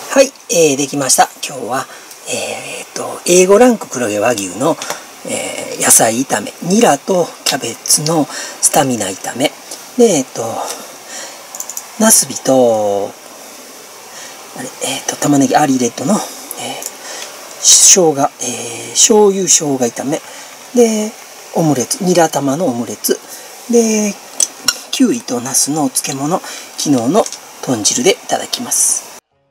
はい、できました。今日は、A5 ランク黒毛和牛の、野菜炒め、ニラとキャベツのスタミナ炒めで、ナスビと玉ねぎアリレッドの、生姜、醤油生姜炒めで、オムレツ、ニラ玉のオムレツで、キウイとナスのお漬物、昨日の豚汁でいただきます。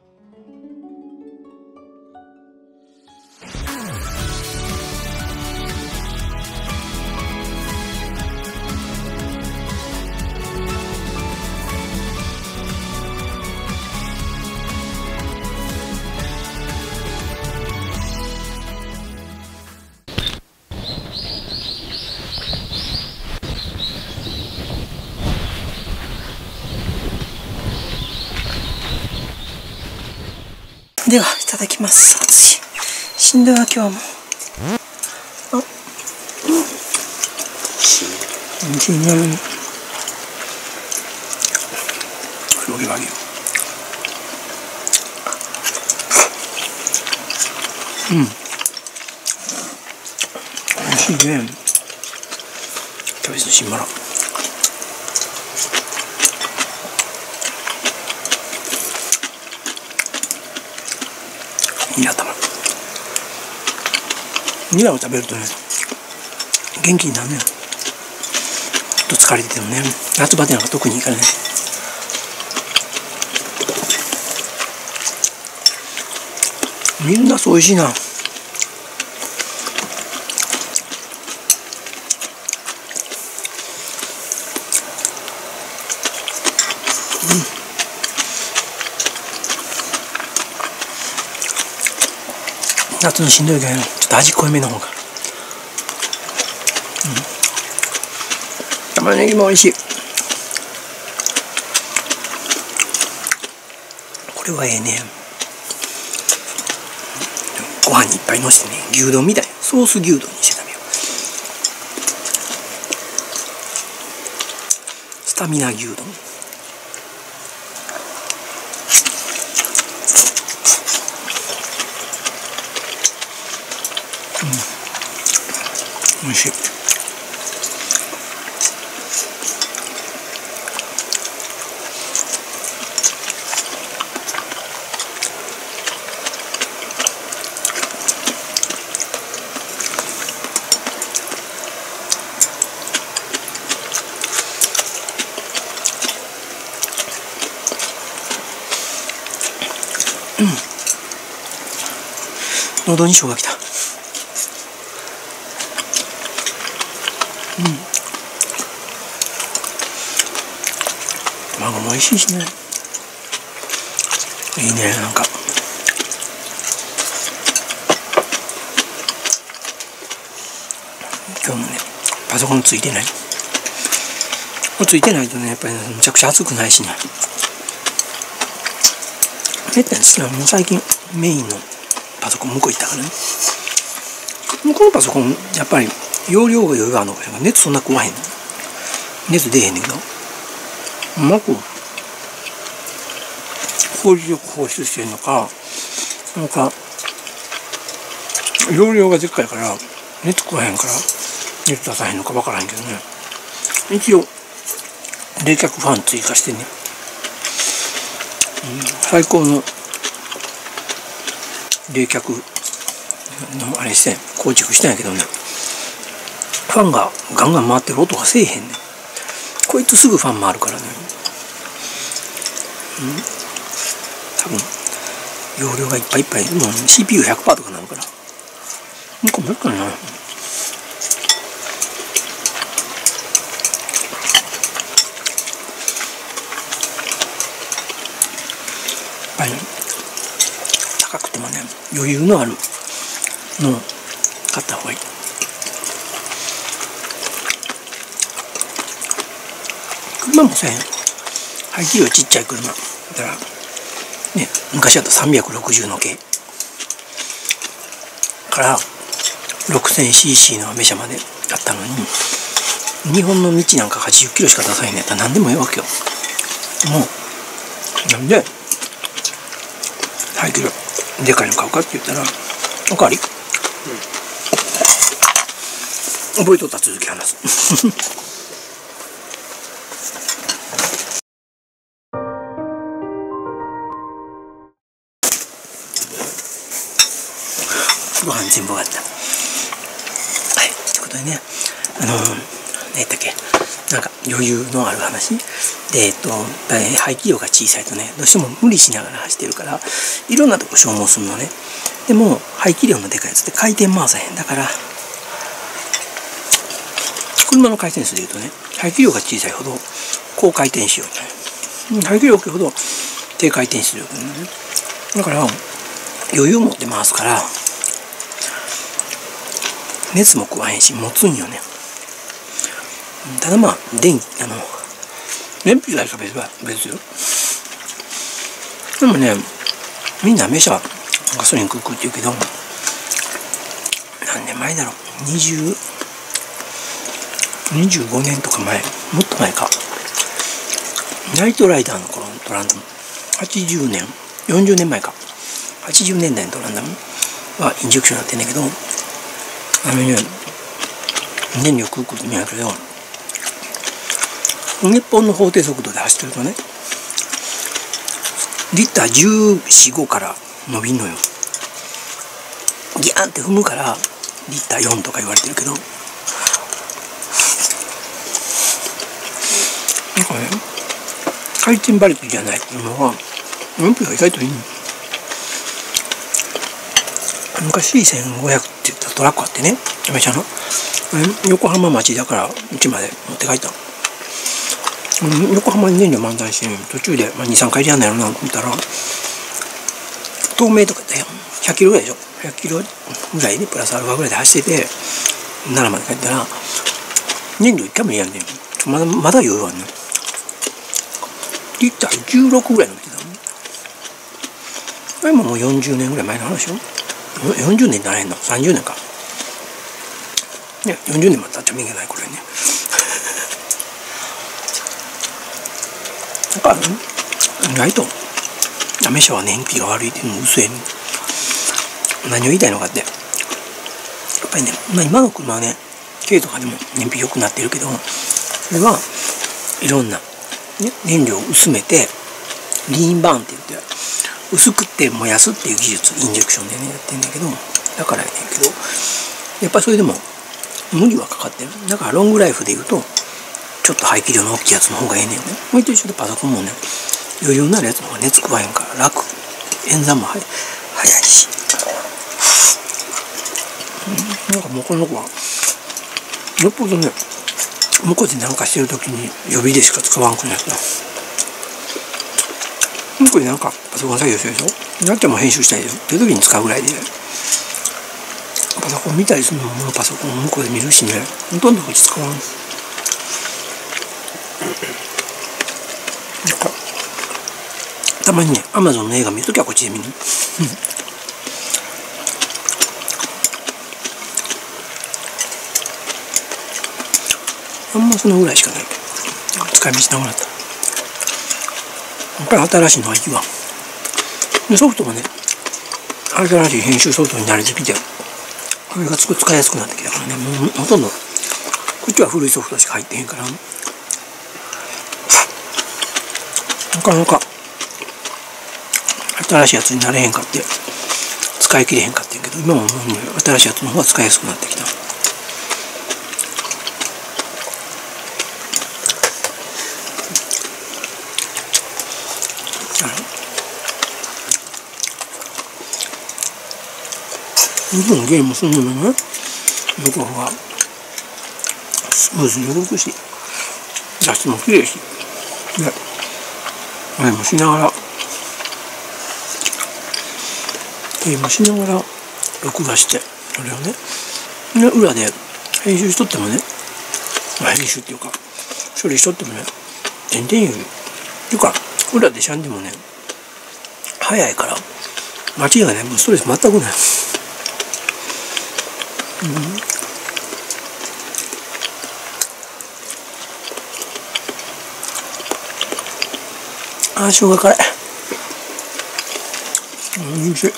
では、いただきます。暑い。しんどいわ、今日も。美味しいね。黒毛和牛。美味しいね。キャベツの新バラ。ニラ玉。ニラを食べるとね、元気になるね。ちょっと疲れててもね、夏バテなんか特にいいからね。みんなそう美味しいな。夏のしんどいけど、ちょっと味濃いめの方が。玉ねぎも美味しい。これはええね。ご飯にいっぱいのせてね、牛丼みたいなソース牛丼にして食べよう。スタミナ牛丼。美味しい。喉に生姜きた。卵も美味しいしね。いいね、なんか。今日もね、パソコンついてない。ついてないとね、やっぱりね、むちゃくちゃ熱くないしね。めったに好きなのもう最近メインのパソコン向こう行ったからね。向こうのパソコン、やっぱり容量が余裕があるのかしら。熱そんな食わへんの。熱出へんねんけど。うまく効率よく放出してるのか、なんか容量がでっかいから熱食わへんから熱出さへんのか分からへんけどね。一応冷却ファン追加してね、最高の冷却のあれして構築したんやけどね、ファンがガンガン回ってる音がせえへんねん。こいつすぐファン回るからね。多分容量がいっぱいいっぱい、もう CPU100% とかなるから。なんかもう一回な。やっぱり高くてもね、余裕のあるのを買った方がいい。車もさ、排気量ちっちゃい車だからね、昔だと360の軽から 6000cc のアメ車まであったのに、日本の道なんか80キロしか出さへんやったら何でもええわけよ。もうなんで排気量でかいの買うかって言ったら、おかわり、覚えとった続き話す。ご飯全部終わった。はい、ということでね、何やったっけ、なんか余裕のある話で、排気量が小さいとね、どうしても無理しながら走ってるから、いろんなとこ消耗するのね。でも、排気量のでかいやつって回転回さへん。だから、車の回転数でいうとね、排気量が小さいほど高回転しよう。排気量大きいほど低回転しよう。だから、余裕を持って回すから、熱も食わへんし、持つんよね。ただまあ、燃費がいいか別よ。でもね、みんなめしゃガソリン食うって言うけど、何年前だろう、25年とか前、もっと前か。ナイトライダーの頃のトランダム、80年、40年前か。80年代のトランダムはインジェクションになってんねんけど、燃料食うことになるけど、日本の法定速度で走ってるとね、リッター14、5から伸びんのよ。ギャーンって踏むからリッター4とか言われてるけど、なんかね、回転馬力じゃないっていうのは燃費が意外といいの。昔1500って言ったトラックあってね、めちゃの横浜町だからうちまで持って帰ったの。横浜に燃料満タンして途中で、2、3回でやんないのなと思ったら、東名とかだよ、100キロぐらいでしょ、100キロぐらいでプラスアルファぐらいで走ってて奈良まで帰ったら燃料1回もやんねん。まだ余裕あんねん。リッター16ぐらい伸びてたの。これももう40年ぐらい前の話よ。40年にならへんの、30年か。ね、40年まで経っちゃめいけないこれね。だから意外とアメ車は燃費が悪いっていうのも嘘やねん。何を言いたいのかって、やっぱりね、今の車はね、軽とかでも燃費良くなってるけど、それはいろんな、ね、燃料を薄めてリーンバーンって言って薄くって燃やすっていう技術、インジェクションでねやってんだけど、だからやねんけど、やっぱりそれでも無理はかかってる。だからロングライフでいうとちょっと排気量の大きいやつの方がええねんね。もう一緒でパソコンもね、余裕になるやつの方が熱食わへんから楽、演算も早いし、なんかもうこの子はよっぽどね、向こうでなんかしてる時に予備でしか使わんくなった。向こうでなんかパソコン作業してるでしょ、なっちゃんも編集したいでしょっていう時に使うぐらいで、パソコン見たりするのもパソコン向こうで見るしね、ほとんどこっち使わん。なんかたまにね、アマゾンの映画見るときはこっちで見る。あんまそのぐらいしかない。使い道なくなった。やっぱり新しいのがいいわ。でソフトもね、新しい編集ソフトに慣れてきて、これが使いやすくなってきたからね、もうほとんどこっちは古いソフトしか入ってへんから、なかなか新しいやつになれへんかって使い切れへんかってんけど、今ももう新しいやつの方が使いやすくなってきた。ゲームするのもね、向こうがスムーズに動くし、画質も綺麗し、で、あれもしながら、ゲームしながら録画して、それをね、裏で編集しとってもね、編集っていうか、処理しとってもね、全然より、っていうか、裏でしゃんでもね、早いから、間違いない、もうストレス全くない。ああ、生姜辛い。 おいしい。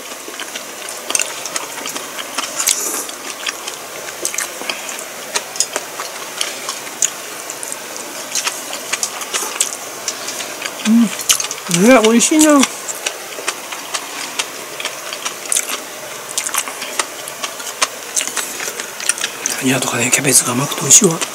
ね、美味しいな。ニラとかね、キャベツが甘くて美味しいわ。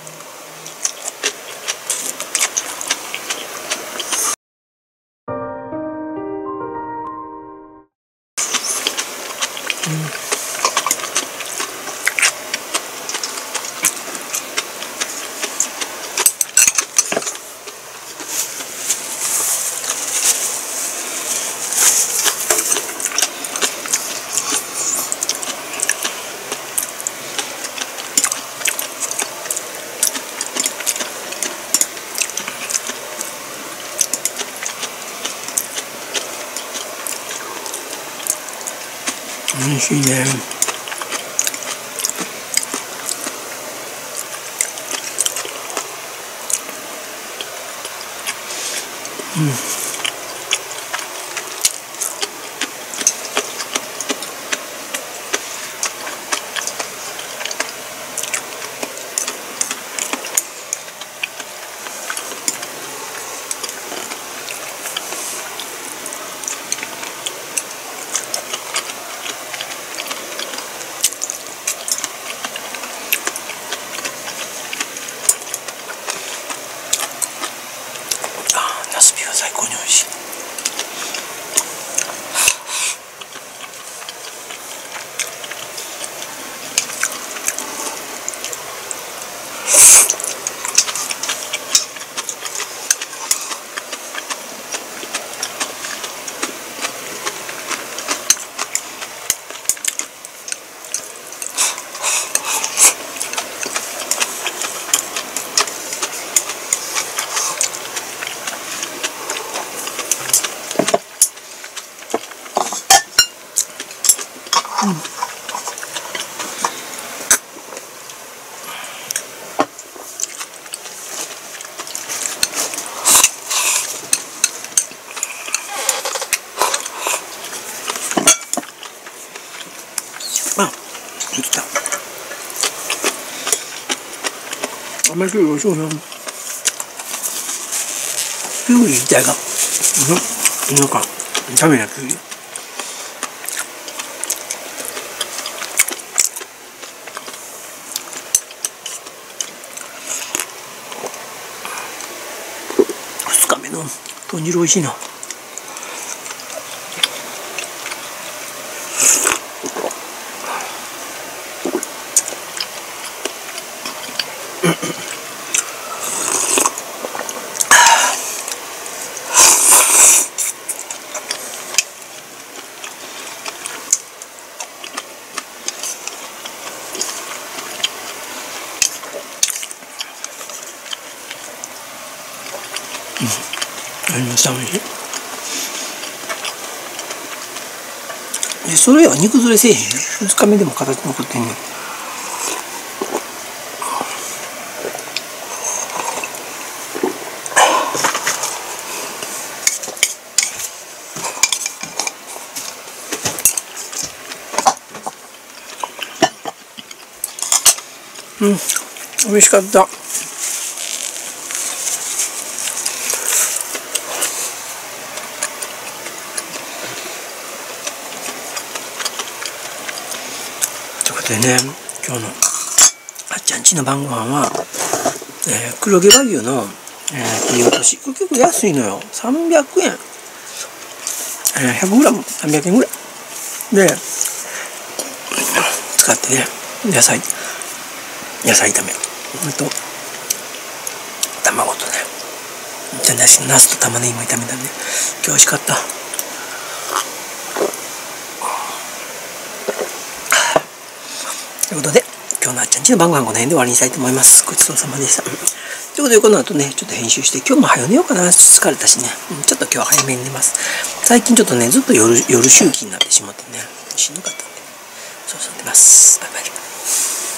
美味しいね。ナスビが最高に美味しい。できた。あんまり今日よしょうな。キュウリ自体がなんかダメなキュウリ。2日目の豚汁美味しいな。ありました。美味しい。でそれは煮崩れせえへん。2日目でも形残ってんねん。美味しかった。ということでね、今日のあっちゃんちの晩ご飯は、黒毛和牛の、切り落とし。これ結構安いのよ。300円。100g300 円ぐらい。で、使ってね、野菜炒め。と卵とね、じゃなしナスと玉ねぎも炒めたんで、今日美味しかった。ということで、今日のあっちゃんちの晩ご飯この辺で終わりにしたいと思います。ごちそうさまでした。ということで、この後ね、ちょっと編集して、今日も早寝ようかな。疲れたしね、ちょっと今日は早めに寝ます。最近ちょっとね、ずっと夜周期になってしまってね、しんどかったんで、そう寝ます。バイバイ。